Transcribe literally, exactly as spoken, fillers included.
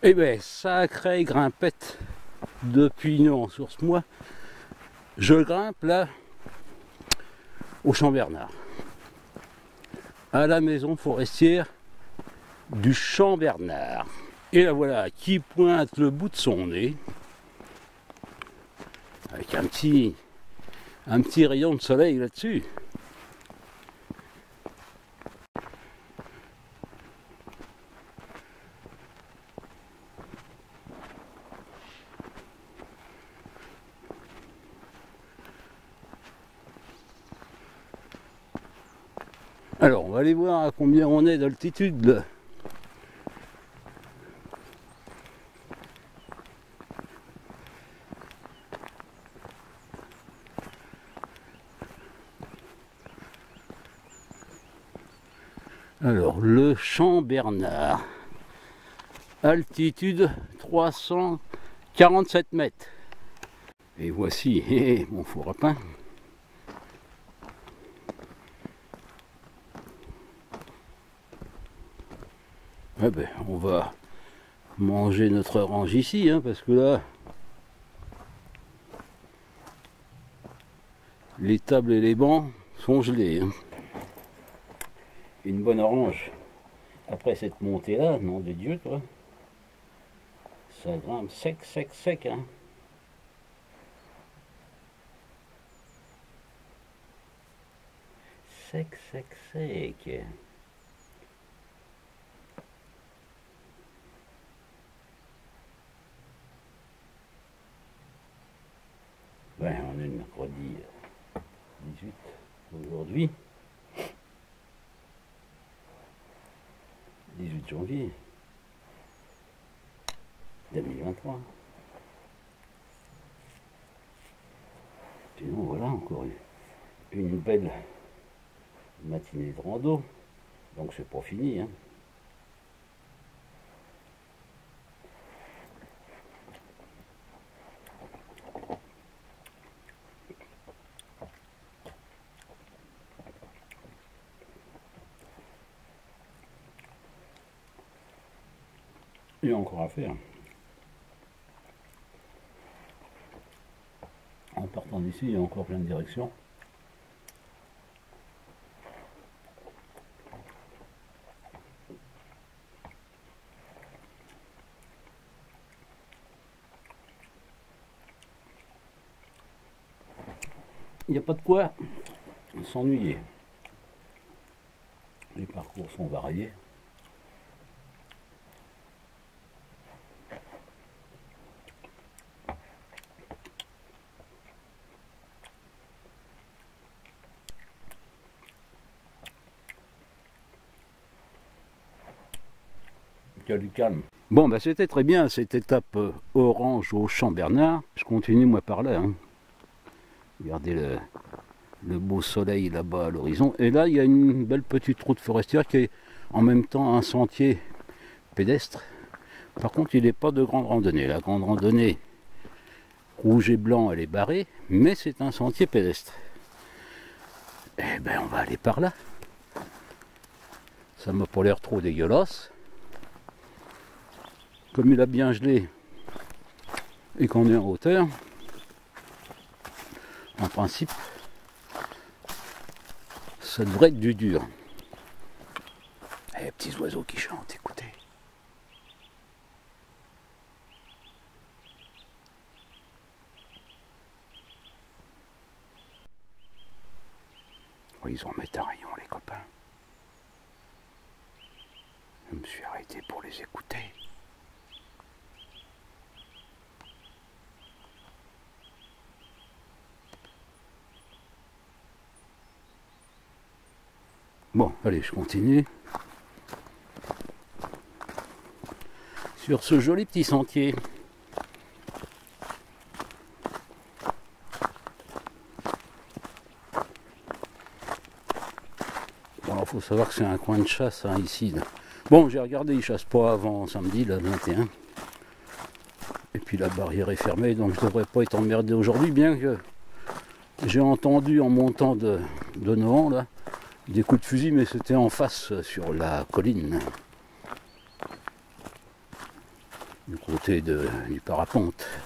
Eh bien, sacrée grimpette depuis non, sur ce mois. Je grimpe là au Champ Bernard, à la maison forestière du Champ Bernard. Et la voilà qui pointe le bout de son nez avec un petit, un petit rayon de soleil là-dessus. Alors, on va aller voir à combien on est d'altitude là. Alors, le Champ Bernard, altitude trois cent quarante-sept mètres. Et voici eh, mon four à pain. Eh ben, on va manger notre orange ici, hein, parce que là, les tables et les bancs sont gelés. Hein. Une bonne orange, après cette montée-là, nom de Dieu, toi, ça grimpe sec, sec, sec. Hein. Sec, sec, sec. Ouais, on est le mercredi dix-huit aujourd'hui. dix-huit janvier deux mille vingt-trois. Sinon voilà encore une belle matinée de rando. Donc c'est pas fini. Hein. Il y a encore à faire. En partant d'ici, il y a encore plein de directions. Il n'y a pas de quoi s'ennuyer. Les parcours sont variés. Il y a du calme. Bon, bah c'était très bien cette étape euh, orange au Champ Bernard. Je continue moi par là. Hein. Regardez le, le beau soleil là-bas à l'horizon. Et là, il y a une belle petite route forestière qui est en même temps un sentier pédestre. Par contre, il n'est pas de grande randonnée. La grande randonnée rouge et blanc, elle est barrée, mais c'est un sentier pédestre. Eh ben, on va aller par là. Ça m'a pas l'air trop dégueulasse. Comme il a bien gelé et qu'on est en hauteur, en principe, ça devrait être du dur. Eh, petits oiseaux qui chantent, écoutez. Oh, ils en mettent un rayon, les copains. Je me suis arrêté pour les écouter. Bon, allez, je continue. Sur ce joli petit sentier. Bon, alors, faut savoir que c'est un coin de chasse, hein, ici. Là. Bon, j'ai regardé, ils ne chassent pas avant samedi, là, le vingt et un. Et puis la barrière est fermée, donc je ne devrais pas être emmerdé aujourd'hui, bien que j'ai entendu en montant de, de Nohant, là, des coups de fusil, mais c'était en face sur la colline. du côté de, du parapente.